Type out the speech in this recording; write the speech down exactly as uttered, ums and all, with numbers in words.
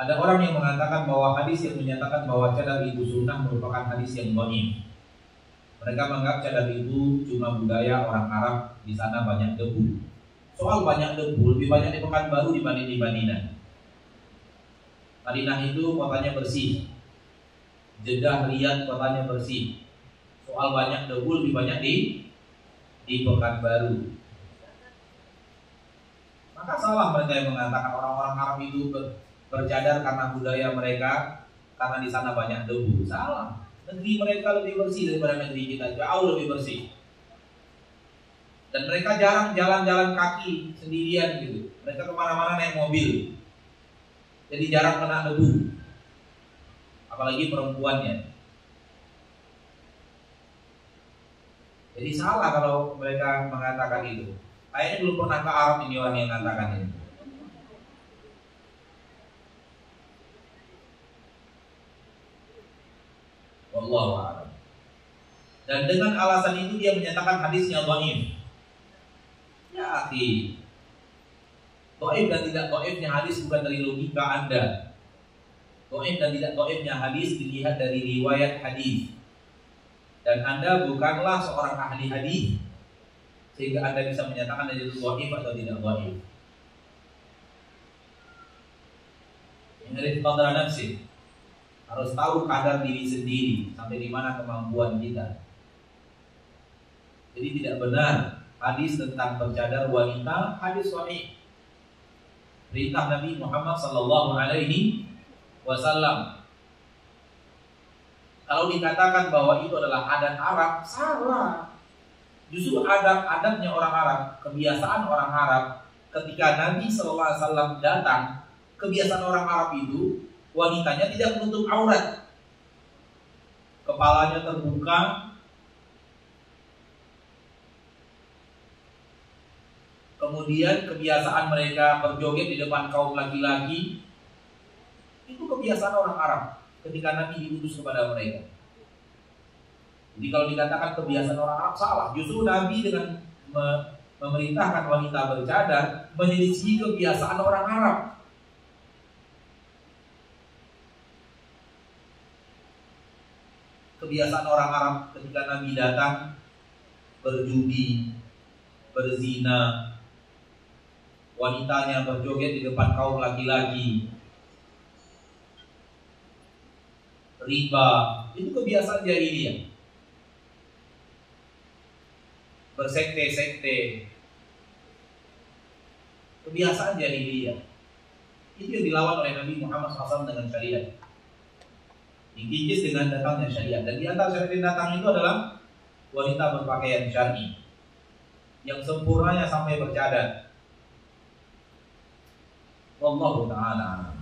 Ada orang yang mengatakan bahwa hadis yang menyatakan bahwa cadar itu sunnah merupakan hadis yang dhaif. Mereka menganggap cadar itu cuma budaya orang Arab, di sana banyak debu. Soal banyak debu, lebih banyak di Pekanbaru dibanding di Madinah. Madinah itu kotanya bersih, Jeddah, Riyadh kotanya bersih. Soal banyak debu lebih banyak di di Pekanbaru. Maka salah mereka yang mengatakan orang-orang Arab itu ber, bercadar karena budaya mereka, karena di sana banyak debu. Salah. Negeri mereka lebih bersih daripada negeri kita, jauh lebih bersih. Dan mereka jarang jalan-jalan kaki sendirian gitu. Mereka kemana-mana naik mobil, jadi jarang kena debu. Apalagi perempuannya. Jadi salah kalau mereka mengatakan itu. Kayaknya belum pernah ke Arab ini orang yang mengatakan ini. Wallahu a'lam. Dan dengan alasan itu dia menyatakan hadisnya dhaif. Ya akhi, dhaif dan tidak dhaifnya hadis bukan dari logika Anda. Dhaif dan tidak dhaifnya hadis dilihat dari riwayat hadis. Dan Anda bukanlah seorang ahli hadis sehingga Anda bisa menyatakan dari itu dhaif atau tidak dhaif. Ini qadar nafsi. Harus tahu kadar diri sendiri, sampai di mana kemampuan kita. Jadi tidak benar hadis tentang bercadar wanita hadis sahih. Perintah Nabi Muhammad sallallahu alaihi wasallam. Kalau dikatakan bahwa itu adalah adat Arab, salah. Justru adat-adatnya orang Arab, kebiasaan orang Arab. Ketika Nabi sallallahu alaihi wasallam datang, kebiasaan orang Arab itu wanitanya tidak menutup aurat, kepalanya terbuka, kemudian kebiasaan mereka berjoget di depan kaum laki-laki. Itu kebiasaan orang Arab ketika Nabi diutus kepada mereka. Jadi kalau dikatakan kebiasaan orang Arab, salah. Justru Nabi dengan memerintahkan wanita bercadar menyelisih kebiasaan orang Arab. Kebiasaan orang Arab ketika Nabi datang berjudi, berzina, wanitanya berjoget di depan kaum laki-laki, riba, itu kebiasaan jahiliyah. Bersekte-sekte, kebiasaan jahiliyah. Itu yang dilawan oleh Nabi Muhammad shallallahu alaihi wasallam dengan syariat. Dikikis dengan datangnya syariat. Dan di antara syariat yang datang itu adalah wanita berpakaian syar'i yang sempurnanya sampai bercadar. Wallahu ta'ala.